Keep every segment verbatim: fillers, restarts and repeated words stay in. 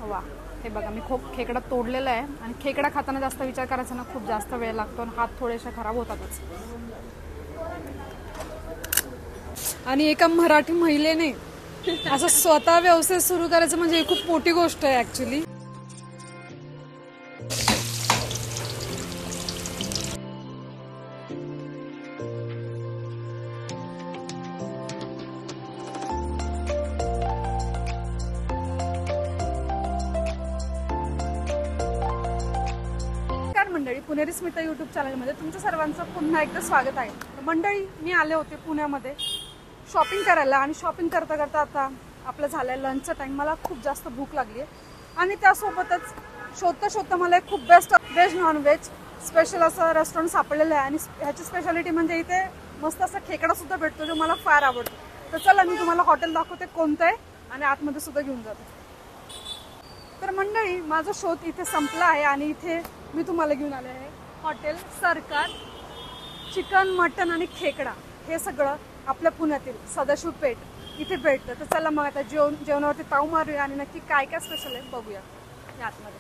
वा, हे बघा मी खूप खेकडा तोडलेला आहे आणि खेकडा खाताना जास्त विचार करायचा ना, खूप जास्त वेळ लागतो आणि हात थोडेसे खराब होतातच. आणि एका मराठी महिलेने असं स्वतः व्यवसाय सुरू करायचं म्हणजे ही खूप मोठी गोष्ट आहे ऍक्च्युली. मंडळी, पुणेरी स्मिता यूट्यूब चॅनलमध्ये तुमचं सर्वांचं पुन्हा एकदा स्वागत आहे. मंडळी, मी आले होते पुण्यामध्ये शॉपिंग करायला आणि शॉपिंग करता करता आता आपलं झालंय लंचचा टाइम. मला खूप जास्त भूक लागली आहे आणि त्यासोबतच शोधता शोधता मला एक खूप best veg non veg special असं रेस्टॉरंट सापडलेलं आहे आणि ह्याची स्पेशालिटी म्हणजे इथे मस्त असा खेकडा सुद्धा भेटतो जो मला फार आवडतो. तर चला मी तुम्हाला हॉटेल दाखवते कोणतं आहे आणि आतमध्ये सुद्धा घेऊन जाते. तर मंडळी, माझा शोध इथे संपला आहे आणि इथे मी तुम्हाला घेऊन आले आहे हॉटेल सरकार. चिकन, मटन आणि खेकडा हे सगळं आपल्या पुण्यातील सदाशिव पेठ इथे भेटतं. तर चला मग आता जेवण जेवणावरती ताव मारूया आणि नक्की काय काय स्पेशल आहे बघूया या आतमध्ये.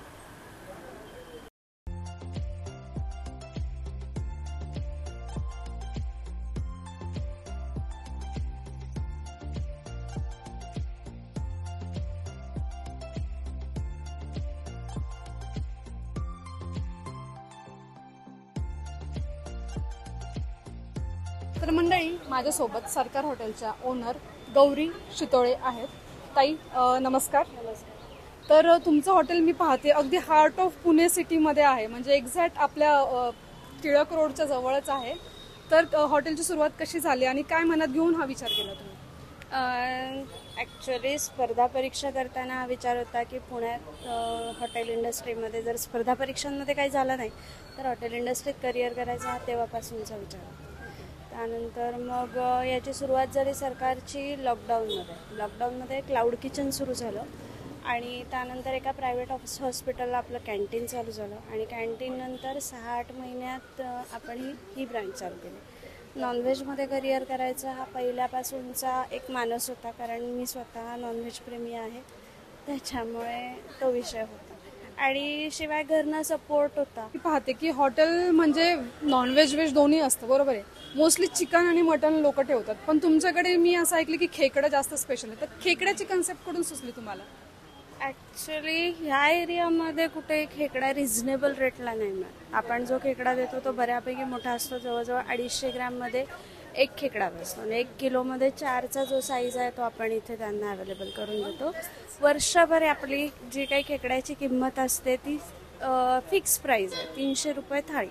तर मंडळी, माझ्यासोबत सरकार हॉटेलच्या ओनर गौरी शितोळे आहेत. ताई नमस्कार. तर तुमचं हॉटेल मी पाहते अगदी हार्ट ऑफ पुणे सिटीमध्ये आहे, म्हणजे एक्झॅक्ट आपल्या टिळक रोडच्या जवळच आहे. तर हॉटेलची सुरुवात कशी झाली आणि काय मनात घेऊन हा विचार केला तुम्ही? ॲक्च्युली स्पर्धा परीक्षा करताना हा विचार होता की पुण्यात हॉटेल इंडस्ट्रीमध्ये जर स्पर्धा परीक्षांमध्ये काही झालं नाही तर हॉटेल इंडस्ट्रीत करिअर करायचा हा तेव्हापासूनचा विचार होता. त्यानंतर मग याची सुरुवात झाली सरकारची लॉकडाऊनमध्ये. लॉकडाऊनमध्ये क्लाउड किचन सुरू झालं आणि त्यानंतर एका प्रायव्हेट ऑफिस हॉस्पिटलला आपलं कॅन्टीन चालू झालं आणि कॅन्टीननंतर सहा आठ महिन्यात आपण ही ही ब्रँच चालू केली. नॉनव्हेजमध्ये करिअर करायचा हा पहिल्यापासूनचा एक मानस होता, कारण मी स्वतः नॉनव्हेज प्रेमी आहे, त्याच्यामुळे तो विषय होता आणि शिवाय घरनं सपोर्ट होता. मी पाहते की हॉटेल म्हणजे नॉनव्हेज व्हेज दोन्ही असतं, बरोबर आहे. मोस्टली चिकन आणि मटन लोक ठेवतात, पण तुमच्याकडे मी असं ऐकलं की खेकडा जास्त स्पेशल आहे. तर खेकड्याची कन्सेप्ट कुठून सुचली तुम्हाला? ॲक्च्युली ह्या एरियामध्ये कुठे खेकडा रिझनेबल रेटला नाही मिळत. आपण जो खेकडा देतो तो बऱ्यापैकी मोठा असतो, जवळजवळ अडीचशे ग्रॅममध्ये एक खेकडा बसतो आणि एक किलोमध्ये चारचा जो साईज आहे तो आपण इथे त्यांना अवेलेबल करून देतो. वर्षभर आपली जी काही खेकड्याची किंमत असते ती फिक्स प्राईस आहे, तीनशे रुपये थाळी.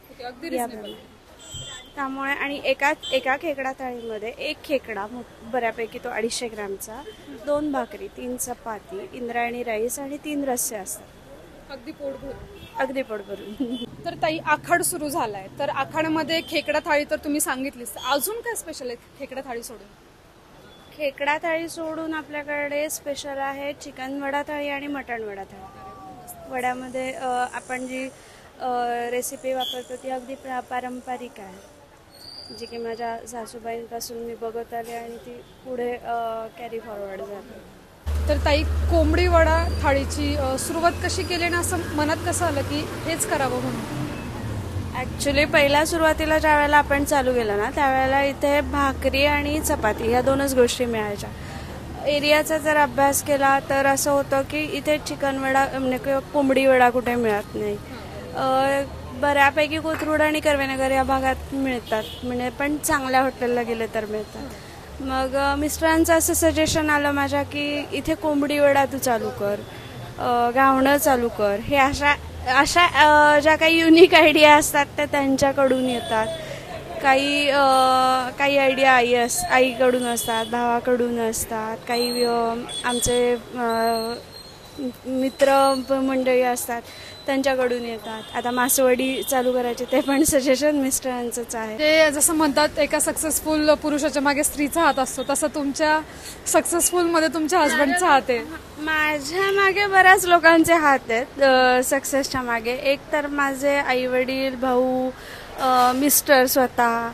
त्यामुळे आणि एका एका खेकडा थाळीमध्ये एक खेकडा बऱ्यापैकी तो अडीचशे ग्रॅमचा, दोन भाकरी, तीन चपाती, इंद्रायणी राईस आणि तीन रस्से असतात. अगदी पोट भरून अगदी पोट भरून तर ताई, आखाड सुरू झालाय, तर आखाड्यामध्ये खेकडा थाळी तर तुम्ही सांगितलीस, अजून काय स्पेशल आहे खेकडा थाळी सोडून? खेकडा थाळी सोडून आपल्याकडे स्पेशल आहे चिकन वडा थाळी आणि मटण वडा थाळी. वड्यामध्ये आपण जी रेसिपी वापरतो ती अगदी पारंपरिक आहे, जी की माझ्या सासूबाईंपासून मी बघत आले आणि ती पुढे कॅरी फॉरवर्ड झाली. तर ताई, कोंबडी वडा थाळीची सुरुवात कशी केली आणि असं मनात कसं आलं की हेच करावं म्हणून? ॲक्च्युली पहिल्या सुरुवातीला ज्या वेळेला आपण चालू केलं ना त्यावेळेला इथे भाकरी आणि चपाती ह्या दोनच गोष्टी मिळायच्या. एरियाचा जर अभ्यास केला तर असं होतं की इथे चिकन वडा म्हणजे कोंबडी वडा कुठे मिळत नाही. बऱ्यापैकी कोथरूड आणि कर्वेनगर या भागात मिळतात, म्हणजे पण चांगल्या हॉटेलला गेले तर मिळतात. मग मिस्टरांचं असं सजेशन आलं माझ्या की इथे कोंबडी वडा तू चालू कर, गावणं चालू कर. हे अशा अशा ज्या काही युनिक आयडिया असतात त्या त्यांच्याकडून येतात. काही काही आयडिया आई अस आईकडून असतात, भावाकडून असतात, काही आमचे मित्र मंडळी असतात त्यांच्याकडून येतात. आता मासवडी चालू करायची ते पण सजेशन मिस्टरांचंच आहे. ते जसं म्हणतात एका सक्सेसफुल पुरुषाच्या मागे स्त्रीचा हात असतो, तसं तुमच्या सक्सेसफुल मध्ये तुमच्या हस्बंडचा हात आहे. माझ्या मागे बऱ्याच लोकांचे हात आहेत सक्सेसच्या मागे. एक तर माझे आई वडील, भाऊ, मिस्टर स्वतः,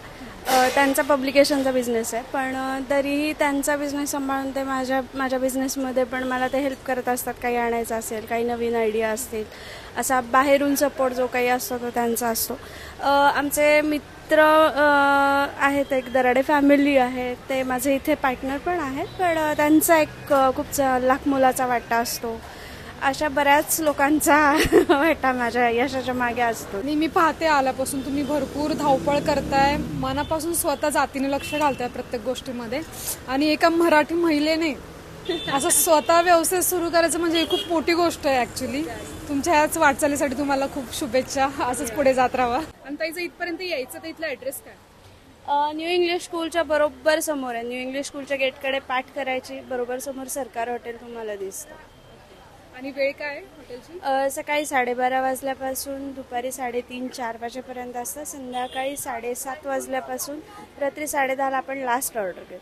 अ, त्यांचा पब्लिकेशनचा बिझनेस आहे, पण अ, तरीही त्यांचा बिझनेस सांभाळून ते माझ्या माझ्या बिझनेसमध्ये पण मला ते हेल्प करत असतात. काही आणायचं असेल, काही नवीन आयडिया असतील, असा बाहेरून सपोर्ट जो काही असतो तो त्यांचा असतो. अ, आमचे मित्र अ, आहेत, एक दराडे फॅमिली आहे, ते माझे इथे पार्टनर पण आहेत, पण अ, त्यांचा एक अ, खूप च- लाख मोलाचा वाटा असतो. अशा बऱ्याच लोकांचा वाटा माझ्या यशाच्या मागे असतो. आणि मी पाहते आल्यापासून तुम्ही भरपूर धावपळ करताय, मनापासून स्वतः जातीने लक्ष घालताय प्रत्येक गोष्टीमध्ये. आणि एका मराठी महिलेने असं स्वतः व्यवसाय सुरू करायचं म्हणजे ही खूप मोठी गोष्ट आहे ऍक्च्युली. तुमच्या ह्याच वाटचालीसाठी तुम्हाला खूप शुभेच्छा. असंच पुढे जात राहा. आणि ताईचं इथपर्यंत यायचं तर इथला ऍड्रेस काय? अ, न्यू इंग्लिश स्कूलच्या बरोबर समोर आहे. न्यू इंग्लिश स्कूलच्या गेटकडे पाठ करायची, बरोबर समोर सरकार हॉटेल तुम्हाला दिसतं. आणि वेळ काय आहे हॉटेलची? अ, सकाळी साडेबारा वाजल्यापासून दुपारी साडेतीन चार वाजेपर्यंत असतं. संध्याकाळी साडेसात वाजल्यापासून रात्री साडेदहाला आपण लास्ट ऑर्डर घेतो.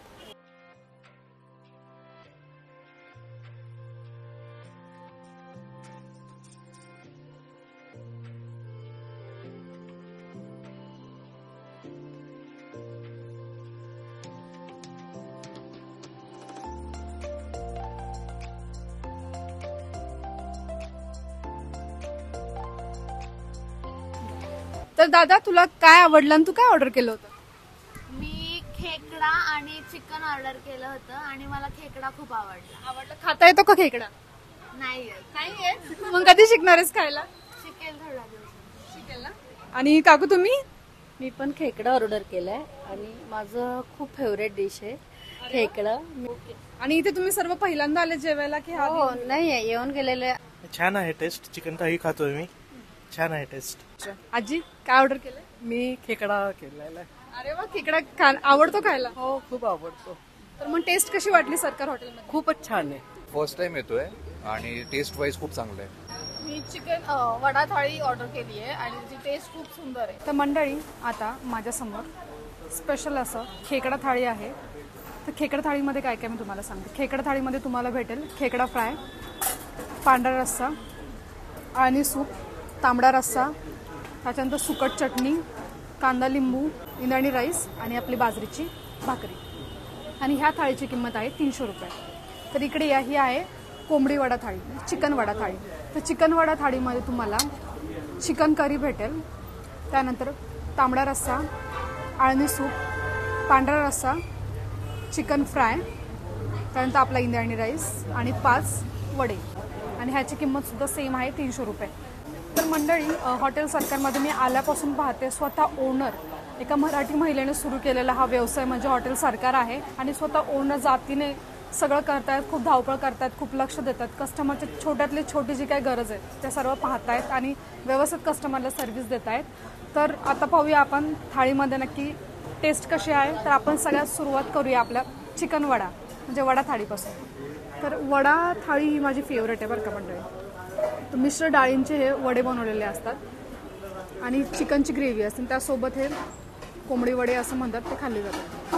तर दादा तुला काय आवडलं आणि तू काय ऑर्डर केलं होतं? मी खेकडा आणि चिकन ऑर्डर केलं होतं आणि मला खेकडा खूप आवडला. आवडलं. खाता येतो का खेकडा? नाही नाहीये. मग कधी शिकणार आहेस खायला? शिकेल थोडा दिवस. शिकेल ना. आणि काकू तुम्ही? मी पण खेकडा ऑर्डर केलाय आणि माझं खूप फेवरेट डिश आहे खेकडा. आणि इथे तुम्ही सर्व पहिल्यांदा आले जेवायला की हा? हो नाही येऊन गेलेले. छान आहे टेस्ट. चिकन थाळी खातोय मी. छान आहे टेस्ट. आजी काय ऑर्डर केलंय? मी खेकडा केलेला आहे. अरे वा, खेकडा खा- आवडतो खायला? हो खूप आवडतो. तर मग टेस्ट कशी वाटली सरकार हॉटेलमध्ये? खूपच छान आहे. फर्स्ट टाइम येतोय आणि टेस्ट वाईज खूप चांगलं आहे. मी चिकन वडा थाळी ऑर्डर केली आहे आणि त्याची टेस्ट खूप सुंदर आहे. तर मंडळी आता माझ्यासमोर स्पेशल असं खेकडा थाळी आहे. तर खेकडा थाळीमध्ये काय काय मी तुम्हाला सांगते. खेकडा थाळीमध्ये तुम्हाला भेटेल खेकडा फ्राय, पांढरा रस्सा, आणि सूप, तांबडा रस्सा, त्याच्यानंतर सुकट चटणी, कांदा लिंबू, इंद्रायणी राईस आणि आपली बाजरीची भाकरी. आणि ह्या थाळीची किंमत आहे तीनशे रुपये. तर इकडे या ही आहे कोंबडी वडा थाळी, चिकन वडा थाळी. तर चिकन वडा थाळीमध्ये तुम्हाला चिकन करी भेटेल, त्यानंतर तांबडा रस्सा, आळणी सूप, पांढरा रस्सा, चिकन फ्राय, त्यानंतर आपला इंद्रायणी राईस आणि पाच वडे. आणि ह्याची किंमतसुद्धा सेम आहे तीनशे रुपये. तर मंडळी हॉटेल सरकारमध्ये मी आल्यापासून पाहते स्वतः ओनर एका मराठी महिलेने सुरू केलेला हा व्यवसाय म्हणजे हॉटेल सरकार आहे. आणि स्वतः ओनर जातीने सगळं करतायत, खूप धावपळ करतायत, खूप लक्ष देतात. कस्टमरची छोट्यातली छोटी जी काही गरज आहे ते सर्व पाहतायत आणि व्यवस्थित कस्टमरला सर्व्हिस देत आहेत. तर आता पाहूया आपण थाळीमध्ये नक्की टेस्ट कशी आहे. तर आपण सगळ्यात सुरुवात करूया आपल्या चिकन वडा म्हणजे वडा थाळीपासून. तर वडा थाळी ही माझी फेवरेट आहे बरं का मंडळी. तर मिश्र डाळींचे हे वडे बनवलेले असतात आणि चिकनची ग्रेव्ही असते, त्यासोबत हे कोंबडी वडे असं म्हणतात ते खाल्ले जातात.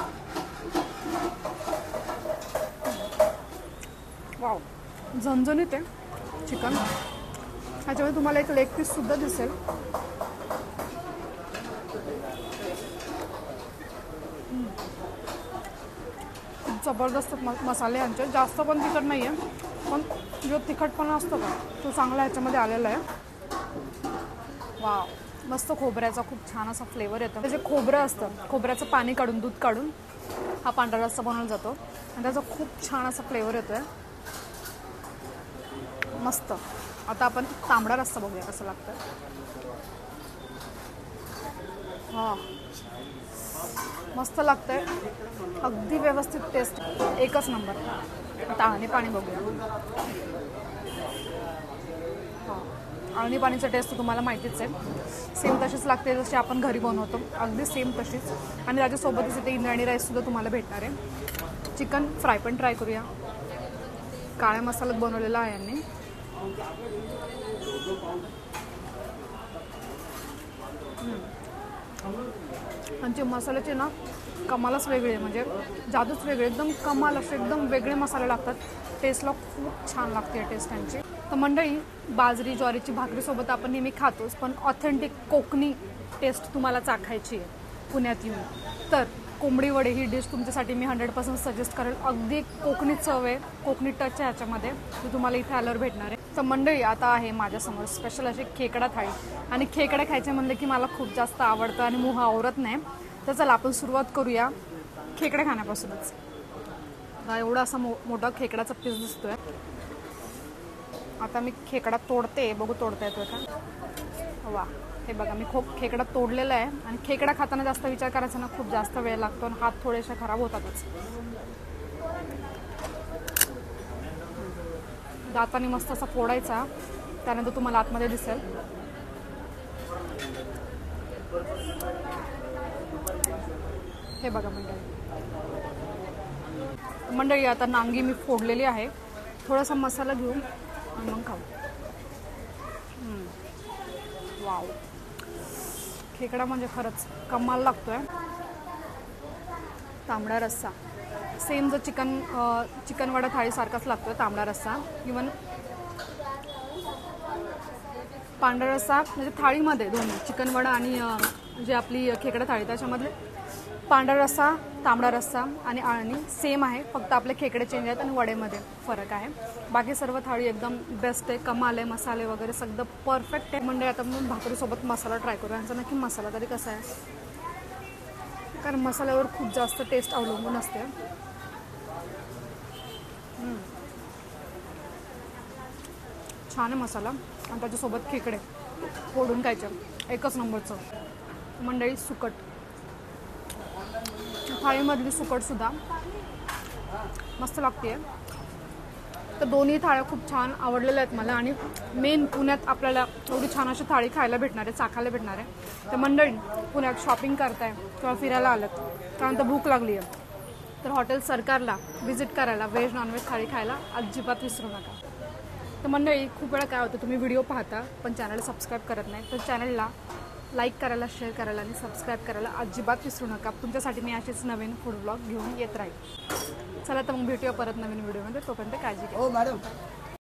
वाव, झणझणीत आहे चिकन. ह्याच्यामध्ये तुम्हाला एक लेग पीस सुद्धा दिसेल. खूप जबरदस्त म मसाले यांचे, जास्त पण तिखट नाही आहे, पण जो तिखटपणा असतो का तो चांगला ह्याच्यामध्ये आलेला आहे. वाव, मस्त खोबऱ्याचा खूप छान असा फ्लेवर येतो. जे खोबरं असतं, खोबऱ्याचं पाणी काढून दूध काढून हा पांढरा रस्सा बनवला जातो आणि त्याचा खूप छान असा फ्लेवर येतो आहे. मस्त. आता आपण तांबडा रस्सा बघूया कसं लागतं. हां, मस्त लागतंय, अगदी व्यवस्थित टेस्ट, एकच नंबर. आता आणि पाणी बघूया. हां, आळणी पाणीचं टेस्ट तुम्हाला माहितीच आहे, सेम तशीच लागते जशी आपण घरी बनवतो, अगदी सेम तशीच. आणि त्याच्यासोबतच इथे इंद्रायणी राईससुद्धा तुम्हाला भेटणार आहे. चिकन फ्राय पण ट्राय करूया. काळ्या मसाल्यात बनवलेला आहे यांनी. आणि जे मसाल्याचे ना कमालच वेगळे, म्हणजे जादूच वेगळे, एकदम कमाल असे एकदम वेगळे मसाले लागतात. टेस्टला खूप छान लागते टेस्ट त्यांची. तर मंडळी, बाजरी ज्वारीची भाकरीसोबत आपण नेहमी खातोच, पण ऑथेंटिक कोकणी टेस्ट तुम्हाला चाखायची आहे. पुण्यात येऊन तर कोंबडी वडे ही डिश तुमच्यासाठी मी हंड्रेड पर्सेंट सजेस्ट करेल. अगदी कोकणी चव आहे, कोकणी टच आहे ह्याच्यामध्ये, ती तुम्हाला इथे आल्यावर भेटणार आहे. तर मंडळी आता आहे माझ्यासमोर स्पेशल अशी खेकडा थाळी. आणि खेकडे खायचे म्हणले की मला खूप जास्त आवडतं आणि मुह आवरत नाही. तर चला आपण सुरुवात करूया खेकडे खाण्यापासूनच. हा एवढा असा मो मोठा खेकडाचा पीस दिसतोय. आता मी खेकडा तोडते, बघू तोडता येतोय का. वा, हे बघा मी खूप खेकडा तोडलेला आहे. आणि खेकडा खाताना जास्त विचार करायचा ना, खूप जास्त वेळ लागतो आणि हात थोडेसे खराब होतातच. दाताने मस्त असा फोडायचा, त्यानंतर तुम्हाला आतमध्ये दिसेल. हे बघा मंडळी, मंडळी आता नांगी मी फोडलेली आहे. थोडासा मसाला घेऊ आणि मग खाऊ. वाव, खेकडा म्हणजे खरंच कमाल लागतोय. तांबडा रस्सा सेम जो चिकन चिकन वडा थाळीसारखाच लागतोय तांबडा रस्सा. इवन पांढरा रस्सा म्हणजे थाळीमध्ये दोन्ही चिकन वडा आणि जे आपली खेकडा थाळी त्याच्यामध्ये पांढरा रस्सा, तांबडा रस्सा आणि आळणी सेम आहे. फक्त आपले खेकडे चेंज आहेत आणि वडेमध्ये फरक आहे. बाकी सर्व थाळी एकदम बेस्ट आहे. कमाल आहे, मसाले वगैरे सगळं परफेक्ट आहे. म्हणजे आता आपण भाकरीसोबत मसाला ट्राय करू. यांचा नक्की मसाला तरी कसा आहे, कारण मसाल्यावर खूप जास्त टेस्ट अवलंबून असते. छान आहे मसाला आणि त्याच्यासोबत खेकडे फोडून खायचे, एकच नंबरचं. मंडळी सुकट, थाळीमधली सुकटसुद्धा मस्त लागते. तर दोन्ही थाळ्या खूप छान आवडलेल्या आहेत मला. आणि मेन पुण्यात आपल्याला एवढी छान अशी थाळी खायला भेटणार आहे, चाखायला भेटणार आहे. तर मंडळी पुण्यात शॉपिंग करताय किंवा फिरायला आलं त्यानंतर भूक लागली आहे तर हॉटेल सरकारला व्हिजिट करायला व्हेज नॉनव्हेज थाळी खायला अजिबात विसरू नका. तर मंडळी खूप वेळा काय होतं, तुम्ही व्हिडिओ पाहता पण चॅनल सबस्क्राईब करत नाही. तर चॅनलला लाईक करायला, शेअर करायला आणि सबस्क्राईब करायला अजिबात विसरू नका. तुमच्यासाठी मी असेच नवीन फूड ब्लॉग घेऊन येत राहील. चला तर मग भेटूया परत नवीन व्हिडिओमध्ये. तोपर्यंत काळजी घ्या. हो मॅडम.